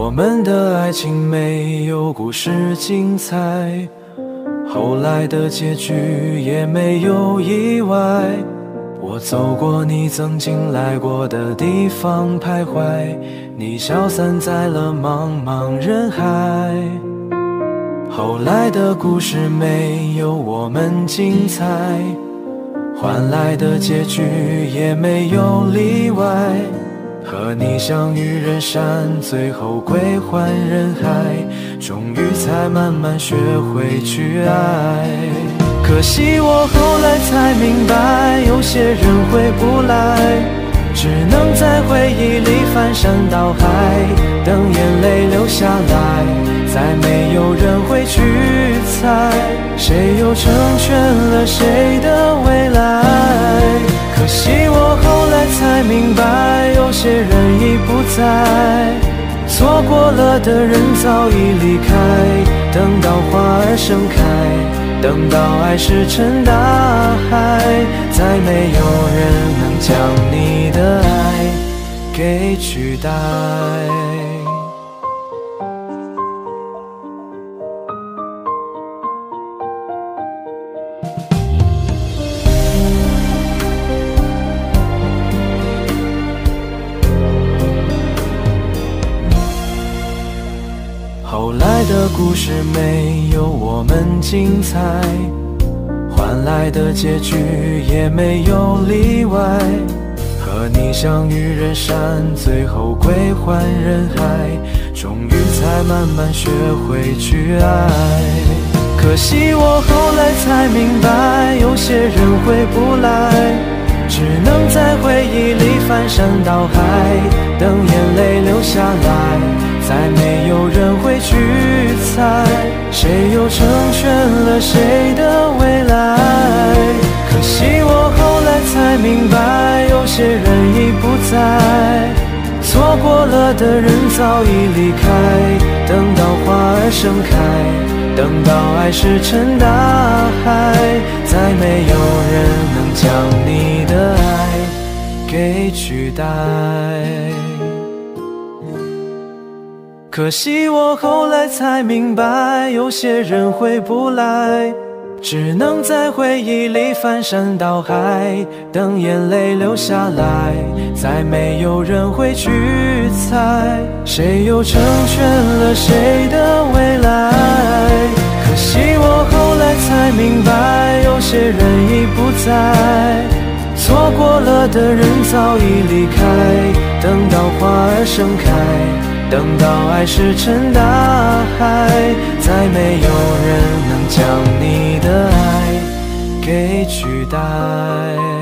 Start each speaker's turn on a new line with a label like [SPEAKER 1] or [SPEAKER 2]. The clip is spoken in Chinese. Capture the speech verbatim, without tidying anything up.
[SPEAKER 1] 我们的爱情没有故事精彩，后来的结局也没有意外。我走过你曾经来过的地方徘徊，你消散在了茫茫人海。后来的故事没有我们精彩，换来的结局也没有例外。和你相遇人山，最后归还人海，终于才慢慢学会去爱。可惜我后来才明白，有些人回不来，只能在回忆里翻山倒海，等眼泪流下来，再没有人会去猜，谁又成全了谁的未来。可惜我后来才明白，有些人已不在，错过了的人早已离开，等到花儿盛开，等到爱石沉大海，再没有人能将你的爱给取代。后来的故事没有我们精彩，换来的结局也没有例外。和你相遇人山，最后归还人海，终于才慢慢学会去爱。可惜我后来才明白，有些人回不来，只能在回忆里翻山倒海，等眼泪流下来，再没有人会去猜，谁又成全了谁的未来。可惜我后来才明白，有些人已不在，错过了的人早已离开，等到花儿盛开，等到爱石沉大海，再没有人能将你的爱给取代。可惜我后来才明白，有些人回不来，只能在回忆里翻山倒海，等眼泪流下来，再没有人会去猜，谁又成全了谁的未来。可惜我后来才明白，有些人已不在，错过了的人早已离开，等到花儿盛开，等到爱石沉大海，再没有人能将你的爱给取代。